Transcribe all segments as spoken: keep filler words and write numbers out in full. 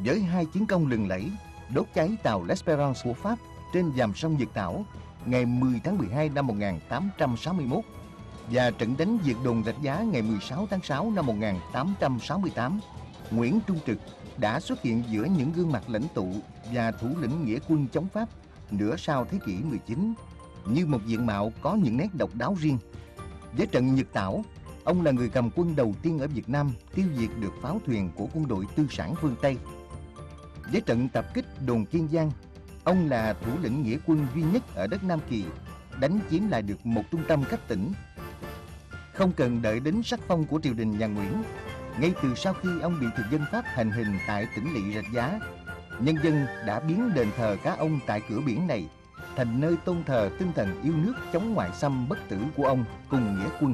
với hai chiến công lừng lẫy đốt cháy tàu L'Espérance của Pháp trên dàm sông Nhật Tảo ngày mười tháng mười hai năm một nghìn tám trăm sáu mươi mốt và trận đánh diệt đồn Rạch Giá ngày mười sáu tháng sáu năm một nghìn tám trăm sáu mươi tám, Nguyễn Trung Trực đã xuất hiện giữa những gương mặt lãnh tụ và thủ lĩnh nghĩa quân chống Pháp nửa sau thế kỷ mười chín như một diện mạo có những nét độc đáo riêng. Với trận Nhật Tảo, ông là người cầm quân đầu tiên ở Việt Nam tiêu diệt được pháo thuyền của quân đội tư sản phương Tây. Với trận tập kích đồn Kiên Giang, ông là thủ lĩnh nghĩa quân duy nhất ở đất Nam Kỳ đánh chiếm lại được một trung tâm cấp tỉnh. Không cần đợi đến sắc phong của triều đình nhà Nguyễn, ngay từ sau khi ông bị thực dân Pháp hành hình tại tỉnh lỵ Rạch Giá, nhân dân đã biến đền thờ cá ông tại cửa biển này thành nơi tôn thờ tinh thần yêu nước chống ngoại xâm bất tử của ông cùng nghĩa quân.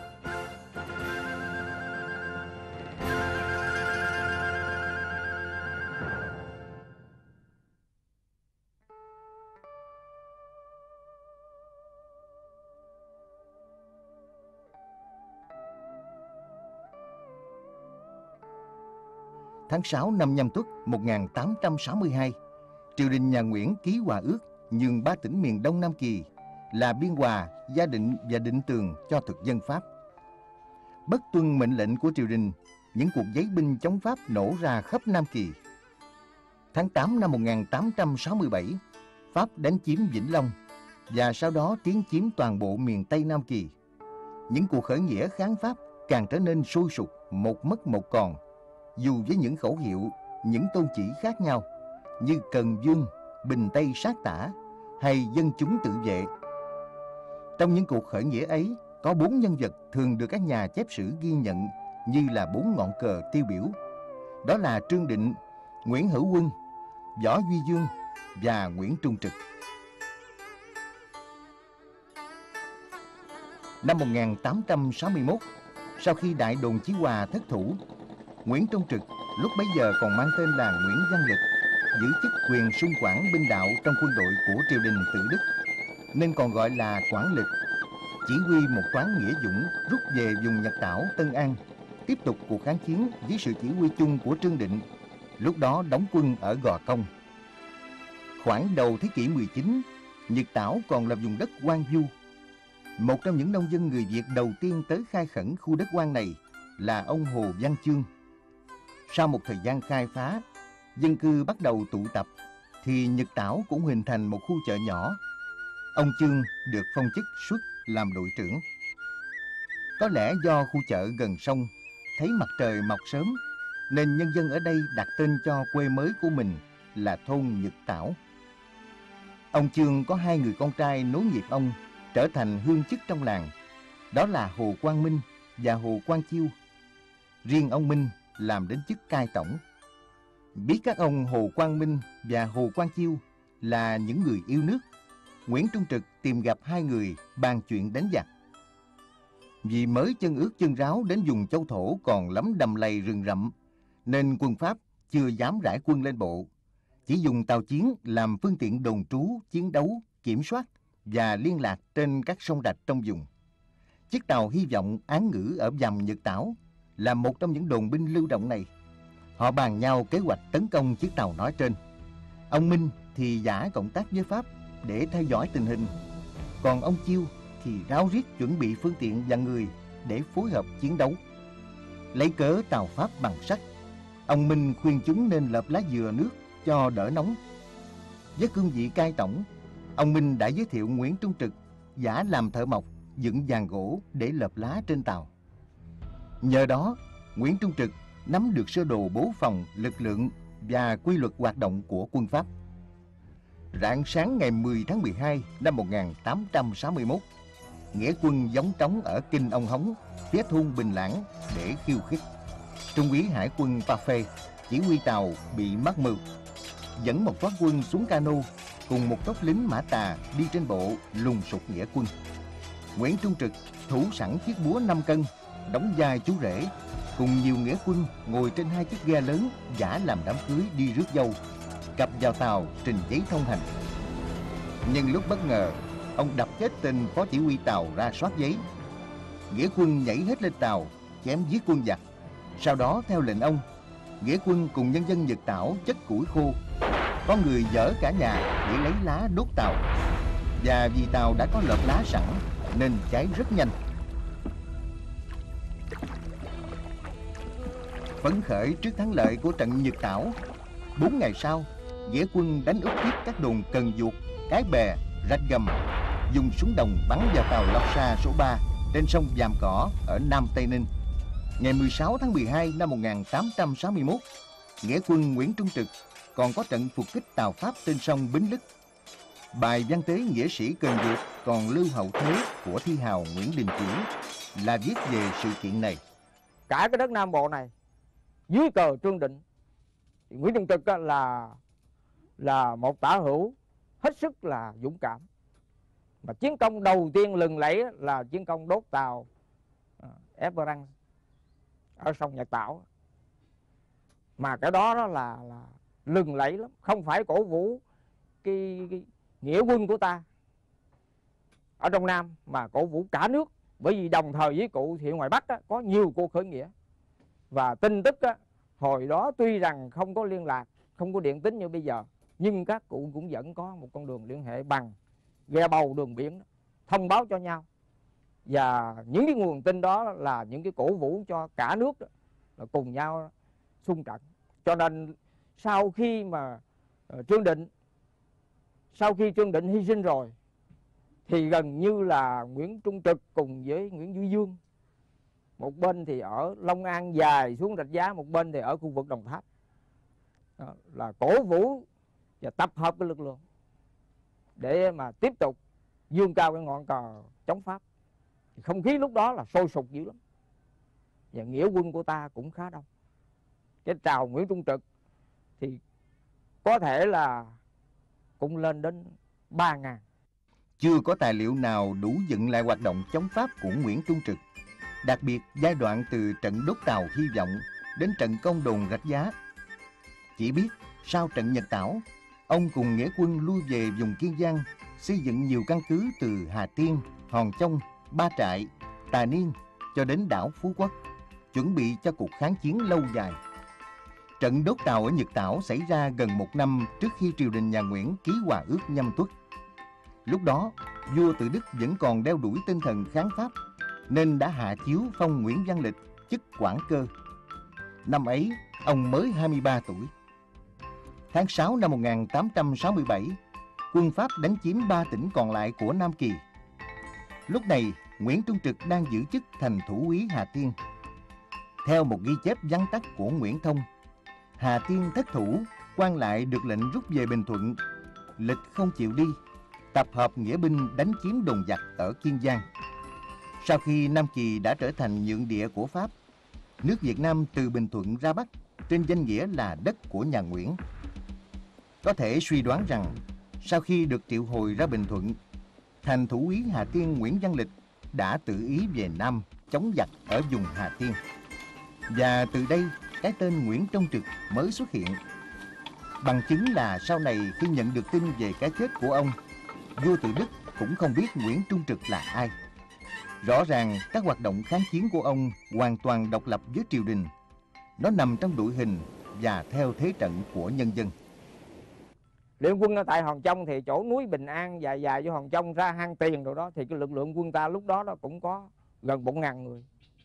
Tháng sáu năm Nhâm Tuất một nghìn tám trăm sáu mươi hai, triều đình nhà Nguyễn ký hòa ước nhường ba tỉnh miền Đông Nam Kỳ là Biên Hòa, Gia Định và Định Tường cho thực dân Pháp. Bất tuân mệnh lệnh của triều đình, những cuộc giấy binh chống Pháp nổ ra khắp Nam Kỳ. Tháng tám năm một nghìn tám trăm sáu mươi bảy, Pháp đánh chiếm Vĩnh Long và sau đó tiến chiếm toàn bộ miền Tây Nam Kỳ. Những cuộc khởi nghĩa kháng Pháp càng trở nên sôi sục, một mất một còn, dù với những khẩu hiệu, những tôn chỉ khác nhau như Cần Vương, Bình Tây sát tả hay dân chúng tự vệ. Trong những cuộc khởi nghĩa ấy, có bốn nhân vật thường được các nhà chép sử ghi nhận như là bốn ngọn cờ tiêu biểu. Đó là Trương Định, Nguyễn Hữu Quân, Võ Duy Dương và Nguyễn Trung Trực. Năm một nghìn tám trăm sáu mươi mốt, sau khi đại đồn Chí Hòa thất thủ, Nguyễn Trung Trực lúc bấy giờ còn mang tên là Nguyễn Văn Lực, giữ chức quyền sung quản binh đạo trong quân đội của triều đình Tự Đức, nên còn gọi là Quản Lực, chỉ huy một toán nghĩa dũng rút về vùng Nhật Tảo, Tân An, tiếp tục cuộc kháng chiến dưới sự chỉ huy chung của Trương Định, lúc đó đóng quân ở Gò Công. Khoảng đầu thế kỷ mười chín, Nhật Tảo còn là vùng đất hoang vu. Một trong những nông dân người Việt đầu tiên tới khai khẩn khu đất hoang này là ông Hồ Văn Chương. Sau một thời gian khai phá, dân cư bắt đầu tụ tập, thì Nhật Tảo cũng hình thành một khu chợ nhỏ. Ông Chương được phong chức xuất làm đội trưởng. Có lẽ do khu chợ gần sông, thấy mặt trời mọc sớm, nên nhân dân ở đây đặt tên cho quê mới của mình là thôn Nhật Tảo. Ông Chương có hai người con trai nối nghiệp ông trở thành hương chức trong làng, đó là Hồ Quang Minh và Hồ Quang Chiêu. Riêng ông Minh làm đến chức cai tổng. Biết các ông Hồ Quang Minh và Hồ Quang Chiêu là những người yêu nước, Nguyễn Trung Trực tìm gặp hai người bàn chuyện đánh giặc. Vì mới chân ướt chân ráo đến vùng châu thổ còn lắm đầm lầy rừng rậm, nên quân Pháp chưa dám rải quân lên bộ, chỉ dùng tàu chiến làm phương tiện đồn trú, chiến đấu, kiểm soát và liên lạc trên các sông rạch trong vùng. Chiếc tàu Hy vọng án ngữ ở dầm Nhật Tảo là một trong những đồn binh lưu động này. Họ bàn nhau kế hoạch tấn công chiếc tàu nói trên. Ông Minh thì giả cộng tác với Pháp để theo dõi tình hình, còn ông Chiêu thì ráo riết chuẩn bị phương tiện và người để phối hợp chiến đấu. Lấy cớ tàu Pháp bằng sắt, ông Minh khuyên chúng nên lợp lá dừa nước cho đỡ nóng. Với cương vị cai tổng, ông Minh đã giới thiệu Nguyễn Trung Trực giả làm thợ mộc dựng giàn gỗ để lợp lá trên tàu. Nhờ đó, Nguyễn Trung Trực nắm được sơ đồ bố phòng, lực lượng và quy luật hoạt động của quân Pháp. Rạng sáng ngày mười tháng mười hai năm một nghìn tám trăm sáu mươi mốt, nghĩa quân gióng trống ở Kinh Ông Hống, phía thôn Bình Lãng để khiêu khích. Trung úy hải quân Pa Phê, chỉ huy tàu bị mắc mưu, dẫn một toán quân xuống cano cùng một tốp lính mã tà đi trên bộ lùng sục nghĩa quân. Nguyễn Trung Trực thủ sẵn chiếc búa năm cân, đóng vai chú rể, cùng nhiều nghĩa quân ngồi trên hai chiếc ghe lớn giả làm đám cưới đi rước dâu, cặp vào tàu trình giấy thông hành. Nhưng lúc bất ngờ, ông đập chết tên phó chỉ huy tàu ra soát giấy. Nghĩa quân nhảy hết lên tàu chém giết quân giặc. Sau đó theo lệnh ông, nghĩa quân cùng nhân dân Nhật Tảo chất củi khô. Có người dỡ cả nhà để lấy lá đốt tàu. Và vì tàu đã có lợp lá sẵn nên cháy rất nhanh. Phấn khởi trước thắng lợi của trận Nhật Tảo, bốn ngày sau, nghĩa quân đánh úp tiếp các đồn Cần Duộc, Cái Bè, Rạch Gầm, dùng súng đồng bắn vào tàu Lọc Sa số ba trên sông Vàm Cỏ ở Nam Tây Ninh. Ngày mười sáu tháng mười hai năm một nghìn tám trăm sáu mươi mốt, nghĩa quân Nguyễn Trung Trực còn có trận phục kích tàu Pháp trên sông Bính Lức. Bài văn tế nghĩa sĩ Cần Duộc còn lưu hậu thế của thi hào Nguyễn Đình Chiểu là viết về sự kiện này. Cả cái đất Nam Bộ này dưới cờ Trương Định, Nguyễn Trung Trực là là một tả hữu hết sức là dũng cảm. Mà chiến công đầu tiên lừng lẫy là chiến công đốt tàu Esperance ở sông Nhật Tảo. Mà cái đó, đó là, là lừng lẫy lắm, không phải cổ vũ cái, cái nghĩa quân của ta ở trong Nam mà cổ vũ cả nước. Bởi vì đồng thời với cụ thì ngoài Bắc á, có nhiều cuộc khởi nghĩa. Và tin tức á, hồi đó tuy rằng không có liên lạc, không có điện tín như bây giờ, nhưng các cụ cũng vẫn có một con đường liên hệ bằng ghe bầu đường biển đó, thông báo cho nhau. Và những cái nguồn tin đó là những cái cổ vũ cho cả nước đó, là cùng nhau xung trận. Cho nên sau khi mà uh, Trương Định sau khi Trương Định hy sinh rồi thì gần như là Nguyễn Trung Trực cùng với Nguyễn Duy Dương, một bên thì ở Long An dài xuống Rạch Giá, một bên thì ở khu vực Đồng Tháp, đó, là cổ vũ và tập hợp cái lực lượng để mà tiếp tục vươn cao cái ngọn cờ chống Pháp. Thì không khí lúc đó là sôi sục dữ lắm. Và nghĩa quân của ta cũng khá đông. Cái trào Nguyễn Trung Trực thì có thể là cũng lên đến ba ngàn. Chưa có tài liệu nào đủ dựng lại hoạt động chống Pháp của Nguyễn Trung Trực. Đặc biệt giai đoạn từ trận đốt tàu Hy Vọng đến trận công đồn Rạch Giá. Chỉ biết sau trận Nhật Tảo, ông cùng nghĩa quân lui về vùng Kiên Giang, xây dựng nhiều căn cứ từ Hà Tiên, Hòn Chông, Ba Trại, Tà Niên cho đến đảo Phú Quốc, chuẩn bị cho cuộc kháng chiến lâu dài. Trận đốt tàu ở Nhật Tảo xảy ra gần một năm trước khi triều đình nhà Nguyễn ký hòa ước Nhâm Tuất. Lúc đó, vua Tự Đức vẫn còn đeo đuổi tinh thần kháng Pháp, nên đã hạ chiếu phong Nguyễn Văn Lịch chức quản cơ. Năm ấy, ông mới hai mươi ba tuổi. Tháng sáu năm một nghìn tám trăm sáu mươi bảy, quân Pháp đánh chiếm ba tỉnh còn lại của Nam Kỳ. Lúc này, Nguyễn Trung Trực đang giữ chức thành thủ úy Hà Tiên. Theo một ghi chép vắn tắt của Nguyễn Thông, Hà Tiên thất thủ, quan lại được lệnh rút về Bình Thuận. Lịch không chịu đi, tập hợp nghĩa binh đánh chiếm đồn giặc ở Kiên Giang. Sau khi Nam Kỳ đã trở thành nhượng địa của Pháp, nước Việt Nam từ Bình Thuận ra Bắc trên danh nghĩa là đất của nhà Nguyễn. Có thể suy đoán rằng sau khi được triệu hồi ra Bình Thuận, thành thủ úy Hà Tiên Nguyễn Văn Lịch đã tự ý về Nam chống giặc ở vùng Hà Tiên. Và từ đây cái tên Nguyễn Trung Trực mới xuất hiện. Bằng chứng là sau này khi nhận được tin về cái chết của ông, vua Tự Đức cũng không biết Nguyễn Trung Trực là ai. Rõ ràng các hoạt động kháng chiến của ông hoàn toàn độc lập với triều đình. Nó nằm trong đội hình và theo thế trận của nhân dân. Luyện quân ở tại Hòn Chông thì chỗ núi Bình An dài dài vô Hòn Chông ra hang Tiền rồi đó, thì cái lực lượng quân ta lúc đó đó cũng có gần một ngàn người.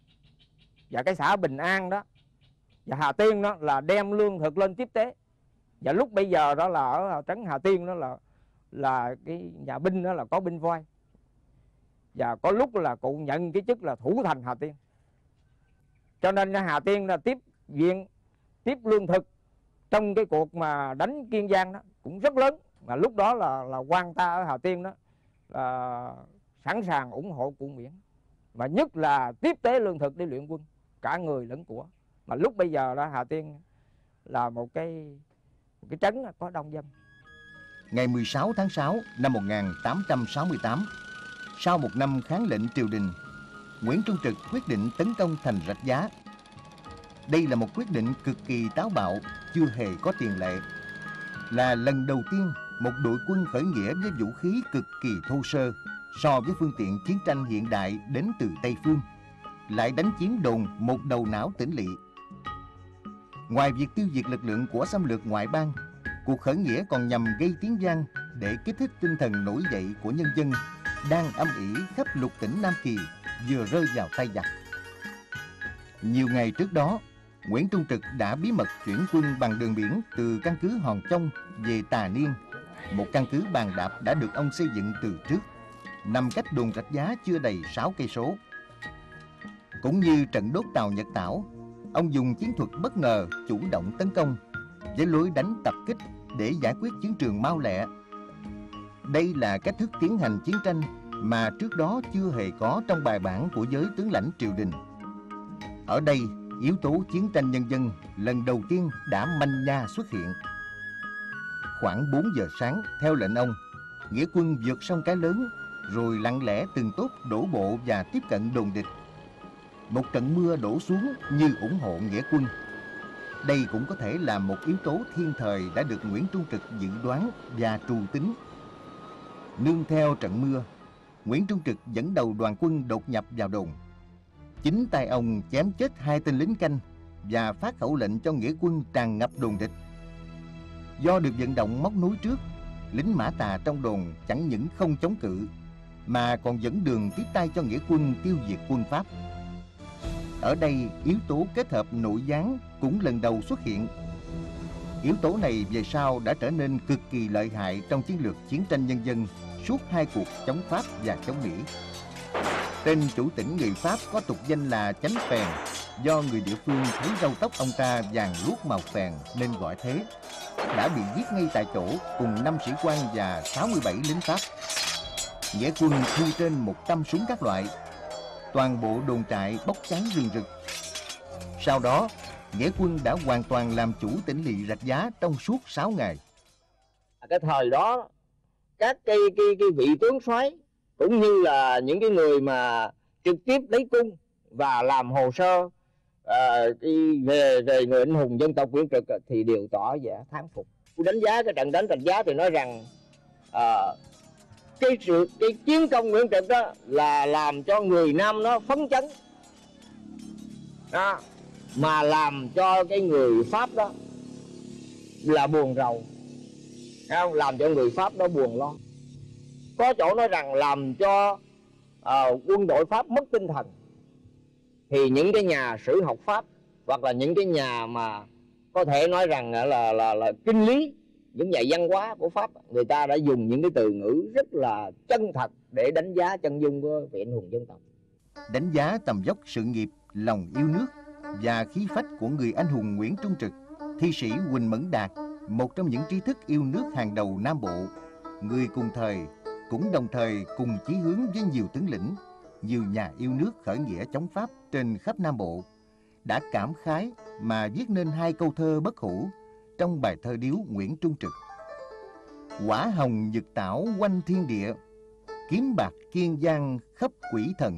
Và cái xã Bình An đó và Hà Tiên đó là đem lương thực lên tiếp tế. Và lúc bây giờ đó là ở trấn Hà Tiên đó là là cái nhà binh đó là có binh voi. Và có lúc là cụ nhận cái chức là thủ thành Hà Tiên. Cho nên Hà Tiên là tiếp viện, tiếp lương thực trong cái cuộc mà đánh Kiên Giang đó cũng rất lớn. Mà lúc đó là là quan ta ở Hà Tiên đó là sẵn sàng ủng hộ cụ Nguyễn. Mà nhất là tiếp tế lương thực để luyện quân, cả người lẫn của. Mà lúc bây giờ đó Hà Tiên là một cái một cái trấn có đông dân. Ngày mười sáu tháng sáu năm một nghìn tám trăm sáu mươi tám, sau một năm kháng lệnh triều đình, Nguyễn Trung Trực quyết định tấn công thành Rạch Giá. Đây là một quyết định cực kỳ táo bạo, chưa hề có tiền lệ. Là lần đầu tiên một đội quân khởi nghĩa với vũ khí cực kỳ thô sơ so với phương tiện chiến tranh hiện đại đến từ Tây Phương, lại đánh chiếm đồn một đầu não tỉnh lỵ. Ngoài việc tiêu diệt lực lượng của xâm lược ngoại bang, cuộc khởi nghĩa còn nhằm gây tiếng vang để kích thích tinh thần nổi dậy của nhân dân đang âm ỉ khắp lục tỉnh Nam Kỳ vừa rơi vào tay giặc. Nhiều ngày trước đó, Nguyễn Trung Trực đã bí mật chuyển quân bằng đường biển từ căn cứ Hòn Trong về Tà Niên, một căn cứ bàn đạp đã được ông xây dựng từ trước, nằm cách đồn Rạch Giá chưa đầy sáu cây số. Cũng như trận đốt tàu Nhật Tảo, ông dùng chiến thuật bất ngờ chủ động tấn công với lối đánh tập kích để giải quyết chiến trường mau lẹ. Đây là cách thức tiến hành chiến tranh mà trước đó chưa hề có trong bài bản của giới tướng lãnh triều đình. Ở đây, yếu tố chiến tranh nhân dân lần đầu tiên đã manh nha xuất hiện. Khoảng bốn giờ sáng, theo lệnh ông, nghĩa quân vượt sông Cái Lớn, rồi lặng lẽ từng tốp đổ bộ và tiếp cận đồn địch. Một trận mưa đổ xuống như ủng hộ nghĩa quân. Đây cũng có thể là một yếu tố thiên thời đã được Nguyễn Trung Trực dự đoán và trù tính. Nương theo trận mưa, Nguyễn Trung Trực dẫn đầu đoàn quân đột nhập vào đồn. Chính tay ông chém chết hai tên lính canh và phát khẩu lệnh cho nghĩa quân tràn ngập đồn địch. Do được vận động móc nối trước, lính Mã Tà trong đồn chẳng những không chống cự, mà còn dẫn đường tiếp tay cho nghĩa quân tiêu diệt quân Pháp. Ở đây, yếu tố kết hợp nội gián cũng lần đầu xuất hiện. Yếu tố này về sau đã trở nên cực kỳ lợi hại trong chiến lược chiến tranh nhân dân suốt hai cuộc chống Pháp và chống Mỹ. Tên chủ tỉnh người Pháp có tục danh là Chánh Phèn, do người địa phương thấy râu tóc ông ta vàng luốt màu phèn nên gọi thế, đã bị giết ngay tại chỗ cùng năm sĩ quan và sáu mươi bảy lính Pháp. Nghĩa quân thu trên một trăm súng các loại. Toàn bộ đồn trại bốc cháy rừng rực. Sau đó, nghĩa quân đã hoàn toàn làm chủ tỉnh lỵ Rạch Giá trong suốt sáu ngày. Cái thời đó, các cái, cái, cái vị tướng soái cũng như là những cái người mà trực tiếp lấy cung và làm hồ sơ à, đi về về người anh hùng dân tộc Nguyễn Trực thì đều tỏ vẻ thán phục. Đánh giá cái trận đánh Rạch Giá thì nói rằng à, cái sự cái chiến công Nguyễn Trực đó là làm cho người Nam nó phấn chấn đó, mà làm cho cái người Pháp đó là buồn rầu, không? Làm cho người Pháp đó buồn lo. Có chỗ nói rằng làm cho uh, quân đội Pháp mất tinh thần. Thì những cái nhà sử học Pháp hoặc là những cái nhà mà có thể nói rằng là là, là, là kinh lý, những nhà văn hóa của Pháp, người ta đã dùng những cái từ ngữ rất là chân thật để đánh giá chân dung của vị anh hùng dân tộc. Đánh giá tầm vóc sự nghiệp, lòng yêu nước và khí phách của người anh hùng Nguyễn Trung Trực, thi sĩ Huỳnh Mẫn Đạt, một trong những trí thức yêu nước hàng đầu Nam Bộ, người cùng thời, cũng đồng thời cùng chí hướng với nhiều tướng lĩnh, nhiều nhà yêu nước khởi nghĩa chống Pháp trên khắp Nam Bộ, đã cảm khái mà viết nên hai câu thơ bất hủ trong bài thơ điếu Nguyễn Trung Trực. Quả hồng nhật tảo quanh thiên địa, kiếm bạc Kiên Giang khắp quỷ thần.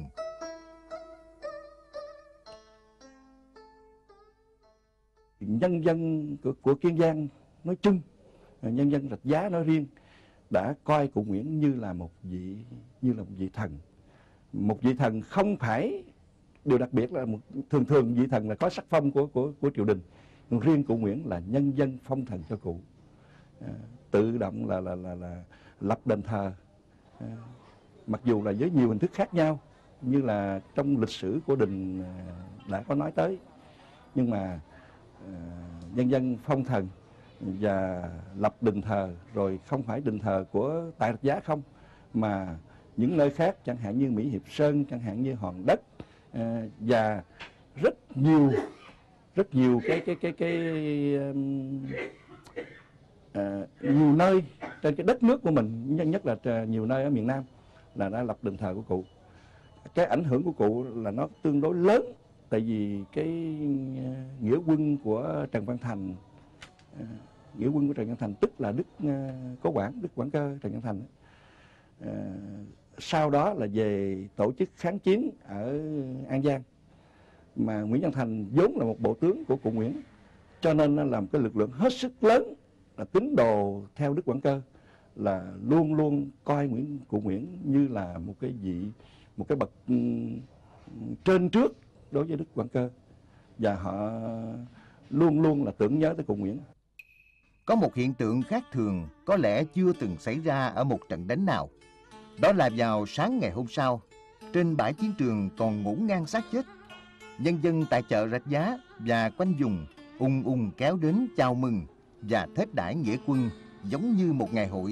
Nhân dân của, của Kiên Giang nói chung, nhân dân Rạch Giá nói riêng đã coi cụ Nguyễn như là một vị như là một vị thần, một vị thần không phải điều đặc biệt là một, thường thường vị thần là có sắc phong của của của triều đình, còn riêng cụ Nguyễn là nhân dân phong thần cho cụ, à, tự động là là là là lập đền thờ, à, mặc dù là với nhiều hình thức khác nhau như là trong lịch sử của đình đã có nói tới, nhưng mà à, nhân dân phong thần và lập đền thờ, rồi không phải đền thờ của tại Rạch Giá không, mà những nơi khác chẳng hạn như Mỹ Hiệp Sơn, chẳng hạn như Hòn Đất, à, và rất nhiều rất nhiều cái cái cái cái um, à, nhiều nơi trên cái đất nước của mình, nhất nhất là nhiều nơi ở miền Nam là đã lập đền thờ của cụ. Cái ảnh hưởng của cụ là nó tương đối lớn, tại vì cái uh, nghĩa quân của Trần Văn Thành, uh, nghĩa quân của Trần Văn Thành tức là Đức uh, Cố Quảng, Đức Quảng Cơ Trần Văn Thành, uh, sau đó là về tổ chức kháng chiến ở An Giang, mà Nguyễn Văn Thành vốn là một bộ tướng của cụ Nguyễn, cho nên nó làm cái lực lượng hết sức lớn, là tín đồ theo Đức Quảng Cơ là luôn luôn coi Nguyễn cụ Nguyễn như là một cái vị một cái bậc um, trên trước đối với Đức Quảng Cơ, và họ luôn luôn là tưởng nhớ tới cụ Nguyễn. Có một hiện tượng khác thường có lẽ chưa từng xảy ra ở một trận đánh nào. Đó là vào sáng ngày hôm sau, trên bãi chiến trường còn ngổn ngang xác chết, nhân dân tại chợ Rạch Giá và quanh vùng ung ung kéo đến chào mừng và thết đãi nghĩa quân giống như một ngày hội.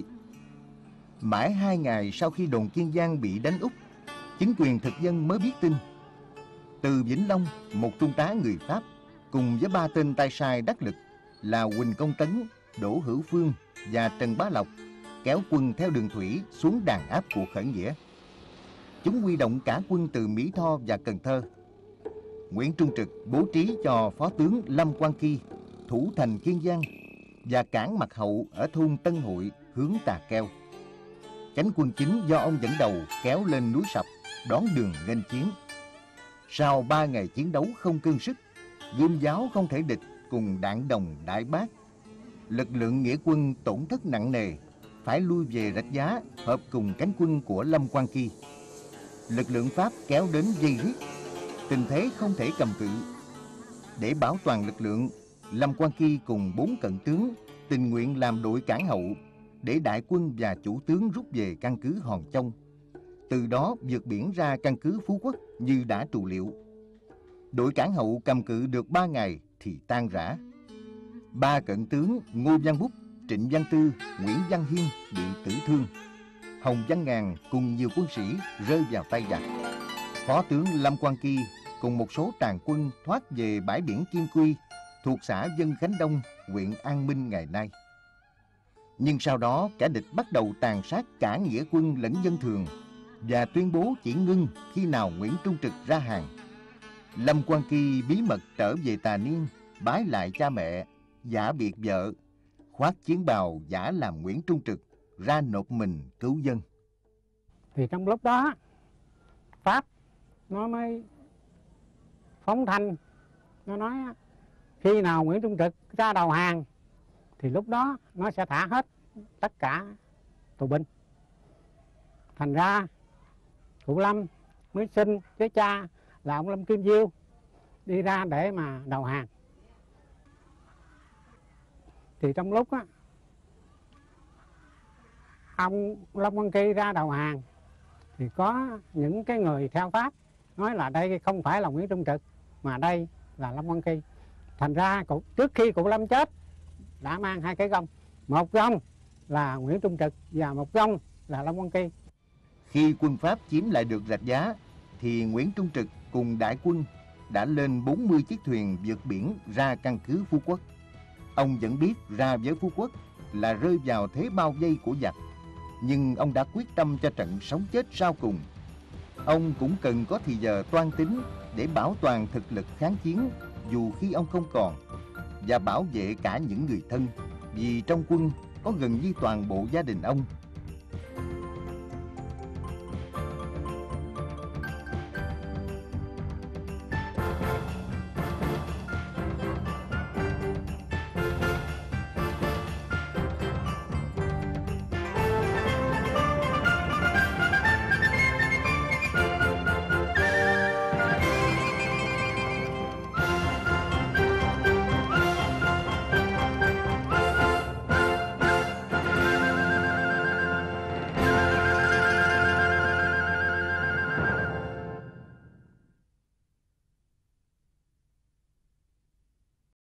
Mãi hai ngày sau khi đồn Kiên Giang bị đánh úp, chính quyền thực dân mới biết tin. Từ Vĩnh Long, một trung tá người Pháp cùng với ba tên tay sai đắc lực là Huỳnh Công Tấn, Đỗ Hữu Phương và Trần Bá Lộc kéo quân theo đường thủy xuống đàn áp cuộc khởi nghĩa. Chúng huy động cả quân từ Mỹ Tho và Cần Thơ. Nguyễn Trung Trực bố trí cho phó tướng Lâm Quang Kỳ thủ thành Kiên Giang và cảng Mặt Hậu ở thôn Tân Hội hướng Tà Keo. Cánh quân chính do ông dẫn đầu kéo lên núi Sập đón đường nghênh chiến. Sau ba ngày chiến đấu không cương sức, gươm giáo không thể địch cùng đạn đồng đại bác, lực lượng nghĩa quân tổn thất nặng nề, phải lui về Rạch Giá hợp cùng cánh quân của Lâm Quang Kỳ. Lực lượng Pháp kéo đến dây riết, tình thế không thể cầm cự. Để bảo toàn lực lượng, Lâm Quang Kỳ cùng bốn cận tướng tình nguyện làm đội cảng hậu để đại quân và chủ tướng rút về căn cứ Hòn Chông, từ đó vượt biển ra căn cứ Phú Quốc như đã trù liệu. Đội cảng hậu cầm cự được ba ngày thì tan rã. Ba cận tướng Ngô Văn Bút, Trịnh Văn Tư, Nguyễn Văn Hiên bị tử thương. Hồng Văn Ngàn cùng nhiều quân sĩ rơi vào tay giặc. Phó tướng Lâm Quang Kỳ cùng một số tràng quân thoát về bãi biển Kim Quy thuộc xã Vân Khánh Đông, huyện An Minh ngày nay. Nhưng sau đó kẻ địch bắt đầu tàn sát cả nghĩa quân lẫn dân thường và tuyên bố chỉ ngưng khi nào Nguyễn Trung Trực ra hàng. Lâm Quang Kỳ bí mật trở về Tà Niên, bái lại cha mẹ, giả biệt vợ, khoác chiến bào giả làm Nguyễn Trung Trực, ra nộp mình cứu dân. Thì trong lúc đó Pháp nó mới phóng thanh, nó nói khi nào Nguyễn Trung Trực ra đầu hàng thì lúc đó nó sẽ thả hết tất cả tù binh. Thành ra cụ Lâm mới xin với cha là ông Lâm Kim Diêu đi ra để mà đầu hàng. Thì trong lúc á, ông Lâm Quang Kỳ ra đầu hàng thì có những cái người theo Pháp nói là đây không phải là Nguyễn Trung Trực mà đây là Lâm Quang Kỳ. Thành ra cụ, trước khi cụ Lâm chết đã mang hai cái gông, một gông là Nguyễn Trung Trực và một gông là Lâm Quang Kỳ. Khi quân Pháp chiếm lại được Rạch Giá thì Nguyễn Trung Trực cùng đại quân đã lên bốn mươi chiếc thuyền vượt biển ra căn cứ Phú Quốc. Ông vẫn biết ra với Phú Quốc là rơi vào thế bao vây của giặc, nhưng ông đã quyết tâm cho trận sống chết sau cùng. Ông cũng cần có thì giờ toan tính để bảo toàn thực lực kháng chiến dù khi ông không còn, và bảo vệ cả những người thân, vì trong quân có gần như toàn bộ gia đình ông